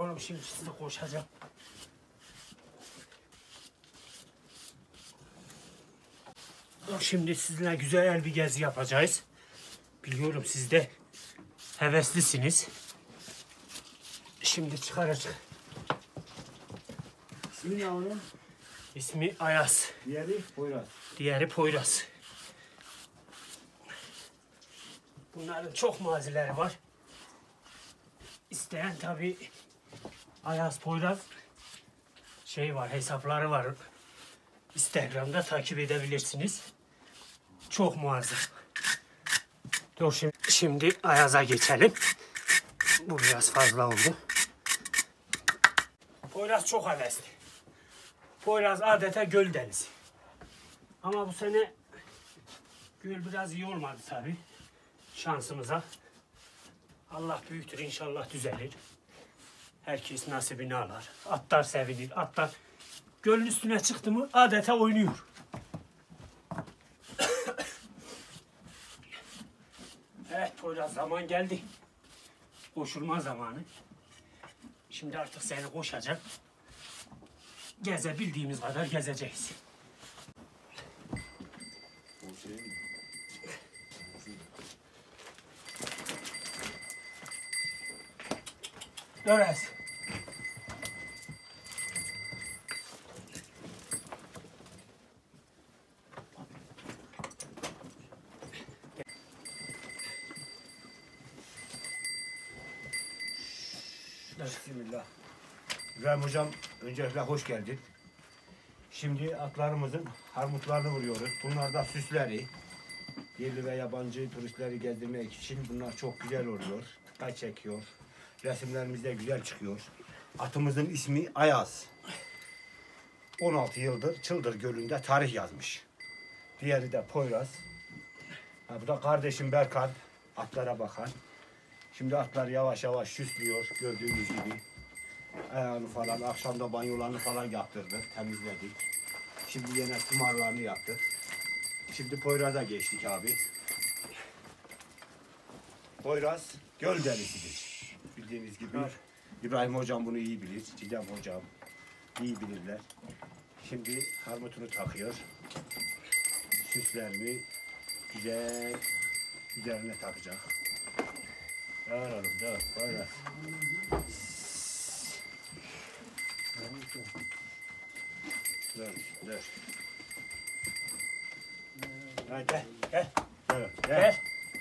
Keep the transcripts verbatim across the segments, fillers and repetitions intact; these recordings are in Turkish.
Oğlum şimdi sizi koşacağım. Şimdi sizinle güzel bir gezi yapacağız. Biliyorum siz de heveslisiniz. Şimdi çıkaracağız. İsmi ne onun? İsmi Ayaz. Diğeri Poyraz. Diğeri Poyraz. Bunların çok mazileri var. İsteyen tabii Ayaz Poyraz şey var, hesapları var. Instagram'da takip edebilirsiniz. Çok muazzam. Dur şimdi, şimdi Ayaz'a geçelim. Bu biraz fazla oldu. Poyraz çok hevesli. Poyraz adeta göl denizi. Ama bu sene göl biraz iyi olmadı tabii. Şansımıza. Allah büyüktür, inşallah düzelir. Herkes nasibini alır. Atlar sevinir. Atlar gölün üstüne çıktı mı adeta oynuyor. Evet Poyraz, zaman geldi. Koşulma zamanı. Şimdi artık seni koşacak. Gezebildiğimiz kadar gezeceğiz. Dönez. Bismillah. İbrahim hocam, öncelikle hoş geldin. Şimdi atlarımızın harmutlarını vuruyoruz. Bunlar da süsleri. Yerli ve yabancı turistleri gezdirmek için bunlar çok güzel oluyor. Dikkat çekiyor. Resimlerimiz de güzel çıkıyor. Atımızın ismi Ayaz. on altı yıldır Çıldır Gölü'nde tarih yazmış. Diğeri de Poyraz. Ha, bu da kardeşim Berkan. Atlara bakan. Şimdi atlar yavaş yavaş süslüyor gördüğünüz gibi. Ayağını falan, akşamda banyolarını falan yaptırdık, temizledik. Şimdi yine kumarlarını yaptık. Şimdi Poyraz'a geçtik abi. Poyraz göl derisidir. Bildiğiniz gibi. Evet. İbrahim hocam bunu iyi bilir. Cidem hocam iyi bilirler. Şimdi harmutunu takıyor. Süslerini güzel üzerine takacak. Dağır oğlum, dağır, Poyraz. Dur, dur. Hadi gel, gel. Dur, gel. Gel.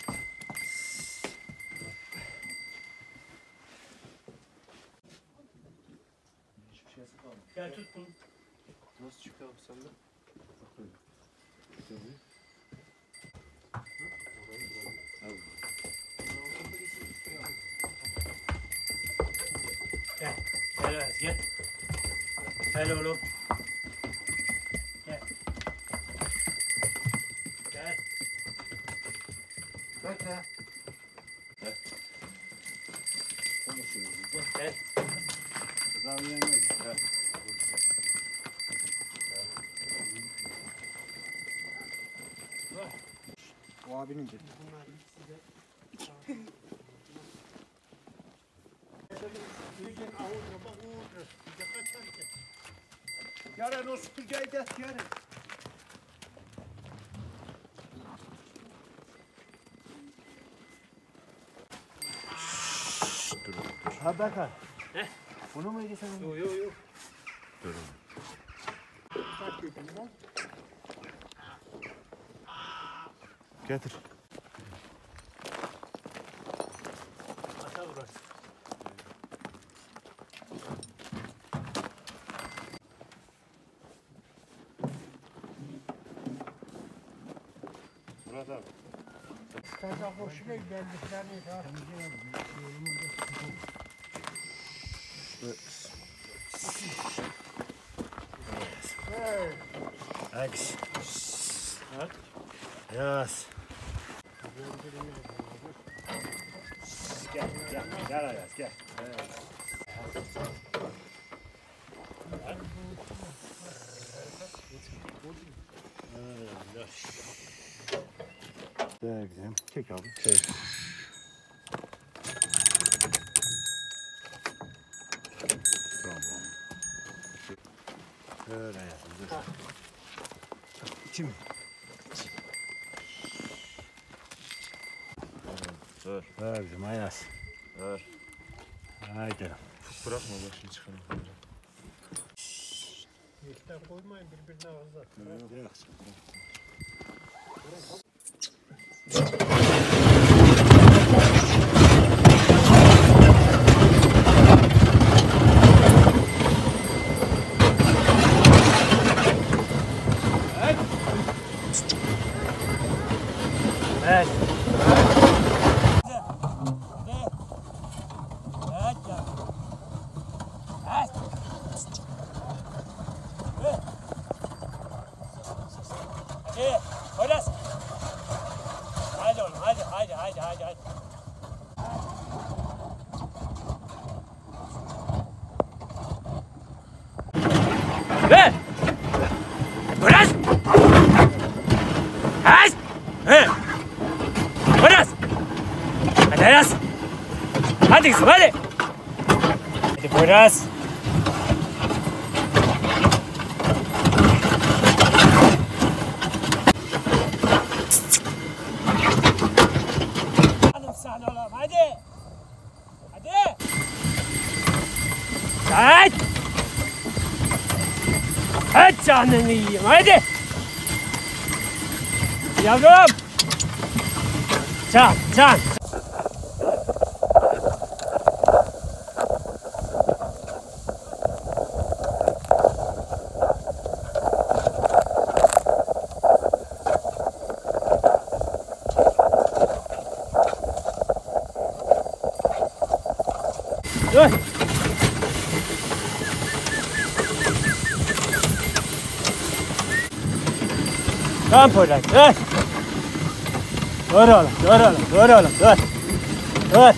Gel tut bunu. Nasıl çıkıyor abi sende? Bak böyle. Çıkıyor bu. Gel. Gel Ayaz, gel. Gel oğlum. Gel. Gel. Bekle. Gel. Konuşuyoruz biz de. Gel. Kızar yenmez. Gel. O abinin dedi. Yarın o süpürgeyi de yarın. Dur dur. Ha Berkan. He? Bunu mu yedi sen? Yok yok yok. Dur. Getir. Ata burası. Murat abi. Sen de hoşuna geldiklerini daha Aks. Yaz. Gel, gel, gel Ayaz, gel. Daha güzel. Çek abi. Çek. Öyle yapın. Dur. İçi mi? Dur. Ver bizim Ayaz. Ver. Haydi. Bırakma başını çıkalım. Yekten koymayın birbirine ağza. Bırak. Bırak. Evet. Hadi, Poyraz. Hadi oğlum, hadi, hadi, hadi, hadi, hadi. Ver! Poyraz! Hadi! He! Poyraz! Hadi Poyraz! Hadi kızım, hadi! Hadi Poyraz! Hanım sen oğlum, hadi! Hadi! Hadi! Hadi canını yiyeyim, hadi! Yavrum! Can, can! Dur! Tamam Poyraz, dur! Dur oğlum, dur oğlum, dur oğlum, dur! Dur!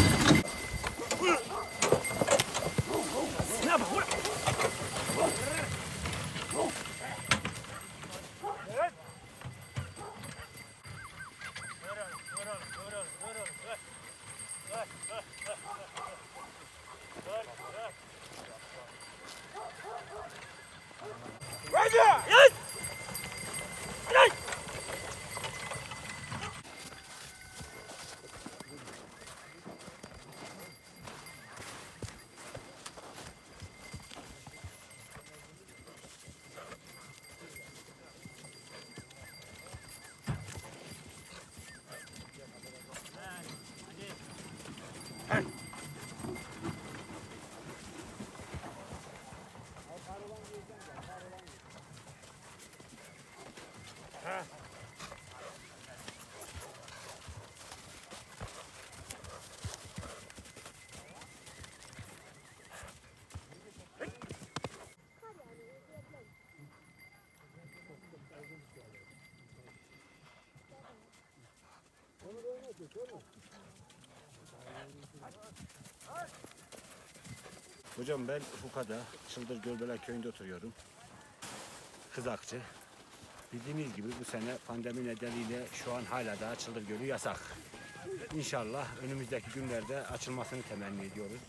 Hocam ben Fuka'da Çıldır Gölbeler köyünde oturuyorum. Kızakçı. Bildiğiniz gibi bu sene pandemi nedeniyle şu an hala daha Çıldır Gölü yasak. İnşallah önümüzdeki günlerde açılmasını temenni ediyoruz.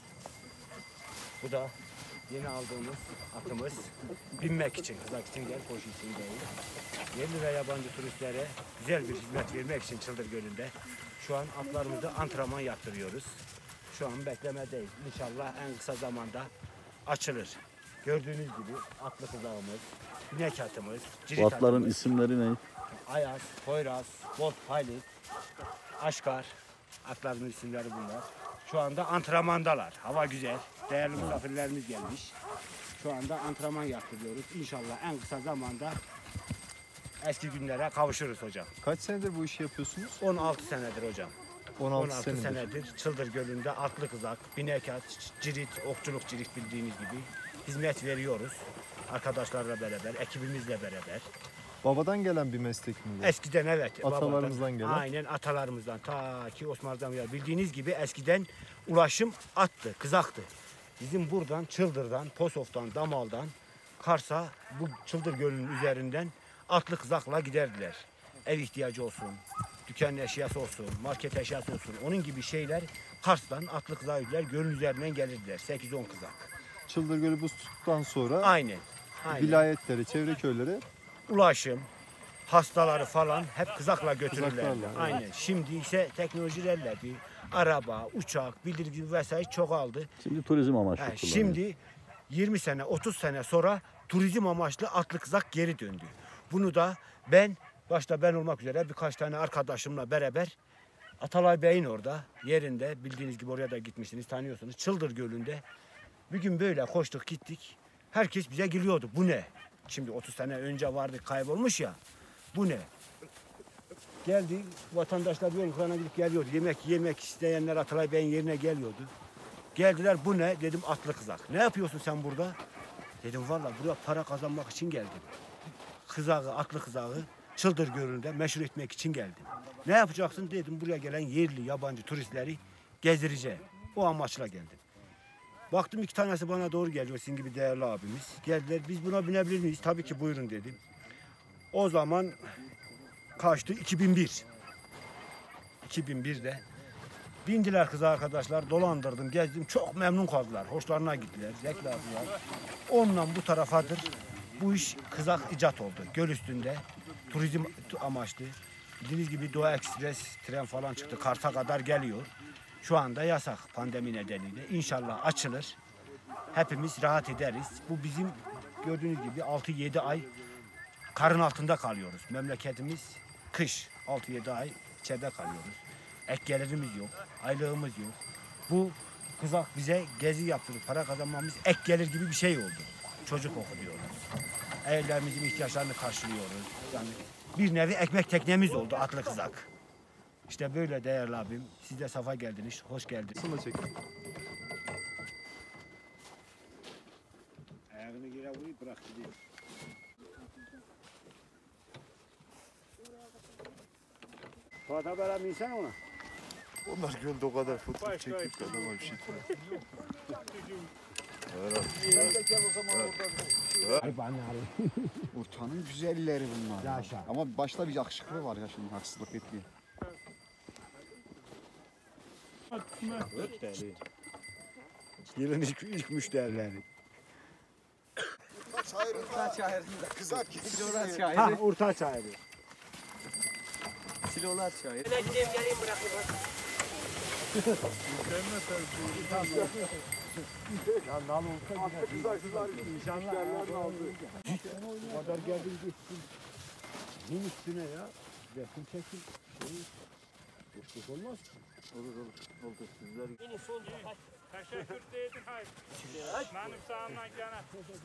Bu da yeni aldığımız atımız. Binmek için, kızak için değil, koşu için değil. Yerli ve yabancı turistlere güzel bir hizmet vermek için Çıldır Gölü'nde şu an atlarımızı antrenman yaptırıyoruz. Şu an beklemedeyiz. İnşallah en kısa zamanda açılır. Gördüğünüz gibi atlı kızağımız, binek atımız, cirit Bu atların atımız, isimleri ne? Ayaz, Poyraz, Bolt Pilot, Aşkar, atların isimleri bunlar. Şu anda antrenmandalar. Hava güzel. Değerli misafirlerimiz gelmiş. Şu anda antrenman yaptırıyoruz. İnşallah en kısa zamanda eski günlere kavuşuruz hocam. Kaç senedir bu işi yapıyorsunuz? on altı senedir hocam. on on altı altı senedir. senedir Çıldır Gölü'nde atlı kızak, binek at, cirit, okçuluk cirit bildiğiniz gibi hizmet veriyoruz. Arkadaşlarla beraber, ekibimizle beraber. Babadan gelen bir meslek mi bu? Eskiden evet. Atalarımızdan babadan, gelen. Aynen atalarımızdan ta ki Osmanlı'dan beri. Bildiğiniz gibi eskiden ulaşım attı, kızaktı. Bizim buradan Çıldır'dan, Posof'tan, Damal'dan Kars'a bu Çıldır Gölü'nün üzerinden atlı kızakla giderdiler. Ev ihtiyacı olsun, dükkan eşyası olsun, market eşyası olsun. Onun gibi şeyler Kars'tan atlı kızağa gider, gölün üzerinden gelirdiler. sekiz on kızak. Çıldır Gölü bu tuttuktan sonra Aynen. Aynen. vilayetlere, çevre köylere Ulaşım, hastaları falan hep kızakla götürürler. Kızaklarla, evet. Aynen. Şimdi ise teknoloji ilerledi. Araba, uçak, bildirgi vesaire çoğaldı. Şimdi turizm amaçlı He, kullanıyor. şimdi yirmi sene, otuz sene sonra turizm amaçlı atlı kızak geri döndü. Bunu da ben, başta ben olmak üzere birkaç tane arkadaşımla beraber Atalay Bey'in orada yerinde, bildiğiniz gibi oraya da gitmişsiniz, tanıyorsunuz. Çıldır Gölü'nde bir gün böyle koştuk gittik. Herkes bize gülüyordu. Bu ne? Şimdi otuz sene önce vardı, kaybolmuş ya. Bu ne? Geldi, vatandaşlar yol kırana gidip geliyordu. Yemek yemek isteyenler Atalay Bey'in yerine geliyordu. Geldiler, bu ne? Dedim atlı kızak. Ne yapıyorsun sen burada? Dedim valla buraya para kazanmak için geldim. Kızağı, atlı kızağı Çıldır Gölü'nde meşhur etmek için geldim. Ne yapacaksın dedim, buraya gelen yerli, yabancı turistleri gezdireceğim. O amaçla geldim. Baktım iki tanesi bana doğru geliyor, sizin gibi değerli abimiz. Geldiler, biz buna binebilir miyiz? Tabii ki buyurun dedim. O zaman kaçtı? iki bin bir. iki bin birde bindiler kız arkadaşlar, dolandırdım, gezdim. Çok memnun kaldılar, hoşlarına gittiler, zevkle aldılar. Ondan bu tarafadır bu iş kızak icat oldu. Göl üstünde turizm amaçlı. Bildiğiniz gibi Doğu Ekspres tren falan çıktı. Kars'a kadar geliyor. Şu anda yasak pandemi nedeniyle. İnşallah açılır. Hepimiz rahat ederiz. Bu bizim gördüğünüz gibi altı yedi ay karın altında kalıyoruz. Memleketimiz kış. altı yedi ay içeride kalıyoruz. Ek gelirimiz yok. Aylığımız yok. Bu kızak bize gezi yaptırıp para kazanmamız ek gelir gibi bir şey oldu. Çocuk okutuyoruz. Evlerimizin ihtiyaçlarını karşılıyoruz. Yani bir nevi ekmek teknemiz oldu atlı kızak. İşte böyle değerli abim. Siz de safa geldiniz. Hoş geldiniz. Sına çekin. Ayağını yere vurayım, bırak gidiyor. Fuat haber abi insan ona. Onlar gölde o kadar fotoğraf çekip de adama bir şey etmiyor. Ortanın güzelleri bunlar. Yaşa. Ama başta bir yakışıklı var ya, şimdi haksızlık etmiyor. Yılın ilk, ilk müşterileri. Kızak Ha, orta çayırı. Silolar çayır. Bu kadar geldim gittim. Bunun üstüne ya. Resim çekin. Boşluk olmaz ki. Olur olur. Oldu. Sizler Teşekkür ederim. Hayır. Benim sağımdan gene.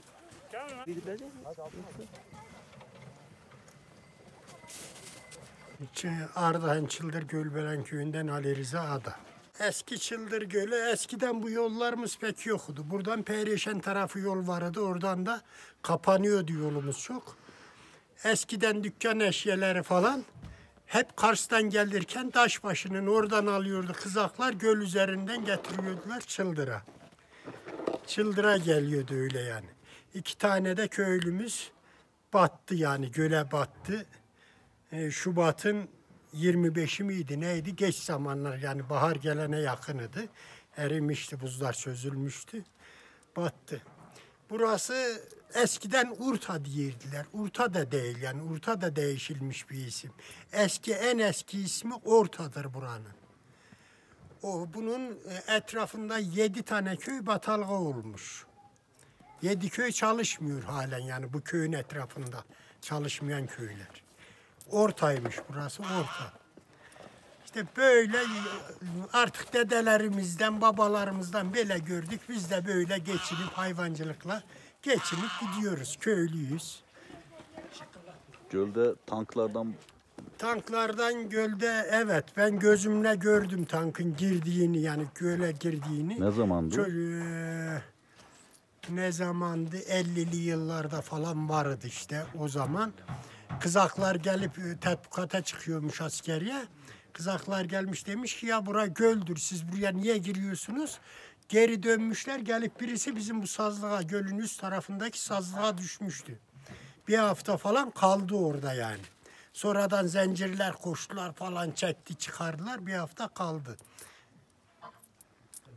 Gel lan. Ardahan Çıldır Gölbelen köyünden Ali Rıza Ada. Eski Çıldır Gölü, eskiden bu yollarımız pek yoktu. Buradan Perişen tarafı yol vardı, oradan da kapanıyordu yolumuz çok. Eskiden dükkan eşyaları falan hep Kars'tan gelirken Taşbaşı'nın oradan alıyordu kızaklar, göl üzerinden getiriyordular Çıldır'a. Çıldır'a geliyordu öyle yani. İki tane de köylümüz battı yani, göle battı. E, Şubat'ın yirmi beşi miydi neydi? Geç zamanlar yani, bahar gelene yakınıydı. Erimişti, buzlar çözülmüştü. Battı. Burası eskiden Urta diyirdiler. Urta da değil yani, Urta da değişilmiş bir isim. Eski, en eski ismi Orta'dır buranın. O, bunun etrafında yedi tane köy batalga olmuş. Yedi köy çalışmıyor halen yani, bu köyün etrafında çalışmayan köyler. Ortaymış burası, Orta. İşte böyle artık dedelerimizden, babalarımızdan böyle gördük. Biz de böyle geçinip hayvancılıkla geçinip gidiyoruz. Köylüyüz. gölde tanklardan Tanklardan gölde, evet, ben gözümle gördüm tankın girdiğini, yani göle girdiğini. ne zamandı? Şöyle, ne zamandı? ellili yıllarda falan vardı işte o zaman. Kızaklar gelip tatbikata çıkıyormuş askeriye. Kızaklar gelmiş, demiş ki ya bura göldür, siz buraya niye giriyorsunuz? Geri dönmüşler, gelip birisi bizim bu sazlığa, gölün üst tarafındaki sazlığa düşmüştü. Bir hafta falan kaldı orada yani. Sonradan zincirler koştular falan, çekti çıkardılar, bir hafta kaldı.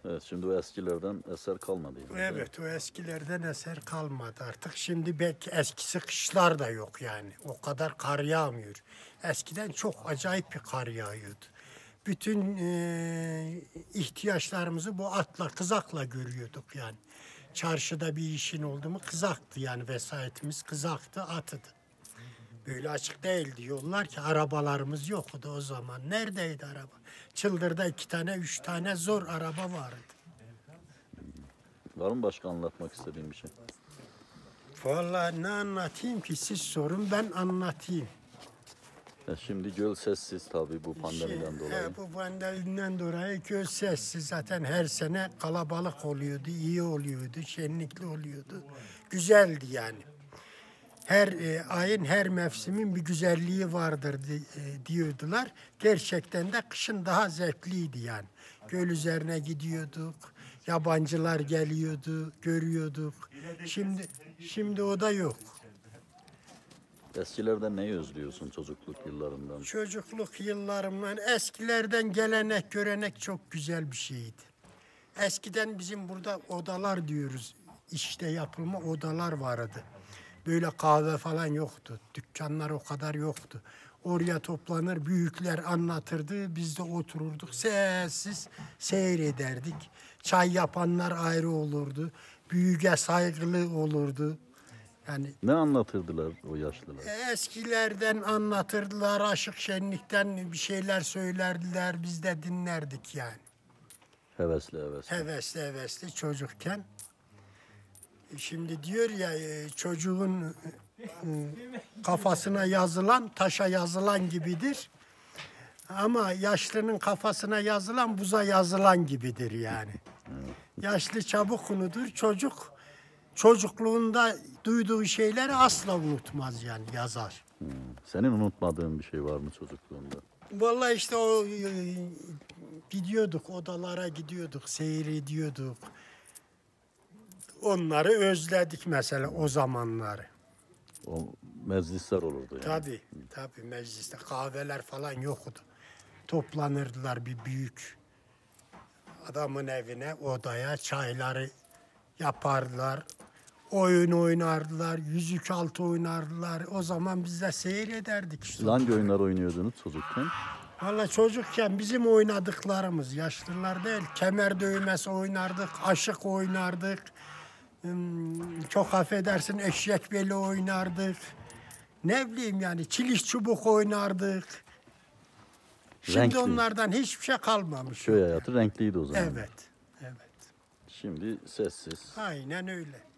Evet, şimdi o eskilerden eser kalmadı. Yani. Evet, o eskilerden eser kalmadı artık. Şimdi belki eskisi kışlar da yok yani. O kadar kar yağmıyor. Eskiden çok acayip bir kar yağıyordu. Bütün e, ihtiyaçlarımızı bu atla, kızakla görüyorduk yani. Çarşıda bir işin oldu mu kızaktı yani, vesayetimiz kızaktı, atıdı. Böyle açık değildi yollar ki, arabalarımız yoktu o zaman. Neredeydi araba? Çıldır'da iki tane, üç tane zor araba vardı. Var mı başka anlatmak istediğin bir şey? Vallahi ne anlatayım ki, siz sorun ben anlatayım. Ya şimdi göl sessiz tabii bu pandemiden Şey, dolayı. he, bu pandemiden dolayı göl sessiz, zaten her sene kalabalık oluyordu, iyi oluyordu, şenlikli oluyordu. Güzeldi yani. Her e, ayın, her mevsimin bir güzelliği vardır di, e, diyordular. Gerçekten de kışın daha zevkliydi yani. Göl üzerine gidiyorduk, yabancılar geliyordu, görüyorduk. Şimdi şimdi o da yok. Eskilerden neyi özlüyorsun çocukluk yıllarından? Çocukluk yıllarımdan, eskilerden gelenek, görenek çok güzel bir şeydi. Eskiden bizim burada odalar diyoruz, işte yapılma odalar vardı. Böyle kahve falan yoktu, dükkanlar o kadar yoktu. Oraya toplanır, büyükler anlatırdı, biz de otururduk, sessiz seyrederdik. Çay yapanlar ayrı olurdu, büyüğe saygılı olurdu. Yani Ne anlatırdılar o yaşlılar? eskilerden anlatırdılar, aşık şenlikten bir şeyler söylerdiler, biz de dinlerdik yani. Hevesli hevesli. Hevesli hevesli çocukken. Şimdi diyor ya, e, çocuğun e, kafasına yazılan taşa yazılan gibidir. Ama yaşlının kafasına yazılan buza yazılan gibidir yani. Yaşlı çabuk unutur, çocuk çocukluğunda duyduğu şeyleri asla unutmaz yani, yazar. Hmm. Senin unutmadığın bir şey var mı çocukluğunda? Vallahi işte o e, gidiyorduk, odalara gidiyorduk, seyrediyorduk. Onları özledik mesela, o zamanları. O meclisler olurdu yani. Tabii, tabii mecliste kahveler falan yoktu. Toplanırdılar bir büyük adamın evine, odaya çayları yapardılar. Oyun oynardılar, yüzük altı oynardılar. O zaman biz de seyrederdik işte. Siz hangi oyunlar oynuyordunuz çocukken? Valla çocukken bizim oynadıklarımız, yaşlılar değil, kemer dövmesi oynardık, aşık oynardık. Hmm, çok affedersin, eşek beli oynardık. Ne bileyim yani, çiliş çubuk oynardık. Şimdi Renkli. onlardan hiçbir şey kalmamış. Köy hayatı renkliydi o zaman. Evet, evet. Şimdi sessiz. Aynen öyle.